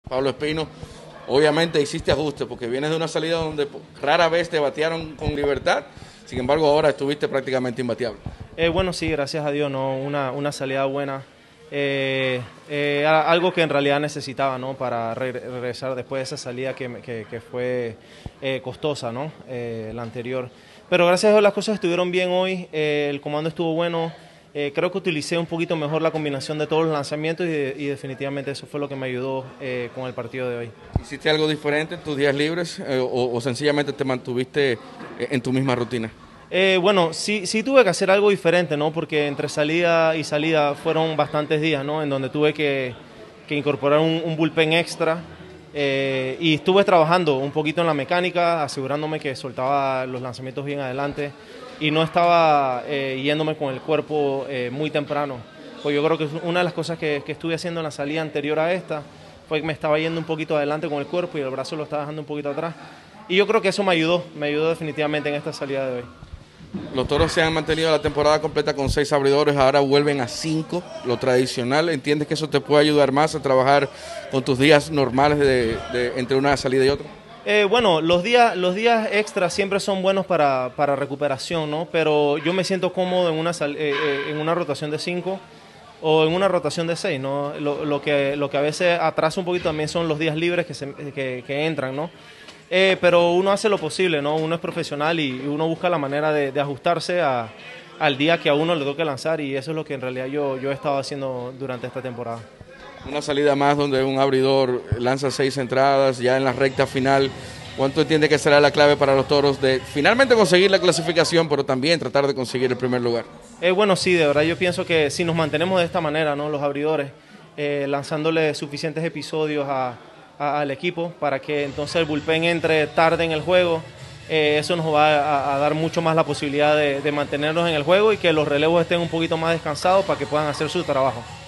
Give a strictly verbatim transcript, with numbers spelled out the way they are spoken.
Pablo Espino, obviamente hiciste ajustes porque vienes de una salida donde rara vez te batearon con libertad, sin embargo ahora estuviste prácticamente imbateable. Eh, bueno, sí, gracias a Dios, ¿no? Una, una salida buena, eh, eh, algo que en realidad necesitaba, ¿no? Para re regresar después de esa salida que, que, que fue eh, costosa, ¿no? Eh, la anterior. Pero gracias a Dios las cosas estuvieron bien hoy, eh, el comando estuvo bueno. Eh, creo que utilicé un poquito mejor la combinación de todos los lanzamientos y, de, y definitivamente eso fue lo que me ayudó eh, con el partido de hoy. ¿Hiciste algo diferente en tus días libres eh, o, o sencillamente te mantuviste en tu misma rutina? Eh, bueno, sí, sí tuve que hacer algo diferente, ¿no? Porque entre salida y salida fueron bastantes días, ¿no? En donde tuve que, que incorporar un, un bullpen extra eh, y estuve trabajando un poquito en la mecánica, asegurándome que soltaba los lanzamientos bien adelante y no estaba eh, yéndome con el cuerpo eh, muy temprano. Pues yo creo que una de las cosas que, que estuve haciendo en la salida anterior a esta fue que me estaba yendo un poquito adelante con el cuerpo y el brazo lo estaba dejando un poquito atrás. Y yo creo que eso me ayudó, me ayudó definitivamente en esta salida de hoy. Los Toros se han mantenido la temporada completa con seis abridores, ahora vuelven a cinco, lo tradicional. ¿Entiendes que eso te puede ayudar más a trabajar con tus días normales de, de, entre una salida y otra? Eh, bueno, los días, los días extras siempre son buenos para, para recuperación, ¿no? Pero yo me siento cómodo en una, sal, eh, eh, en una rotación de cinco o en una rotación de seis, ¿no? Lo, lo, que, lo que a veces atrasa un poquito también son los días libres que, se, que, que entran, ¿no? Eh, pero uno hace lo posible, ¿no? Uno es profesional y, y uno busca la manera de, de ajustarse a, al día que a uno le toque lanzar y eso es lo que en realidad yo, yo he estado haciendo durante esta temporada. Una salida más donde un abridor lanza seis entradas ya en la recta final. ¿Cuánto entiende que será la clave para los Toros de finalmente conseguir la clasificación, pero también tratar de conseguir el primer lugar? Eh, bueno, sí, de verdad yo pienso que si nos mantenemos de esta manera, ¿no? Los abridores, eh, lanzándole suficientes episodios a, a, al equipo para que entonces el bullpen entre tarde en el juego, eh, eso nos va a, a dar mucho más la posibilidad de, de mantenernos en el juego y que los relevos estén un poquito más descansados para que puedan hacer su trabajo.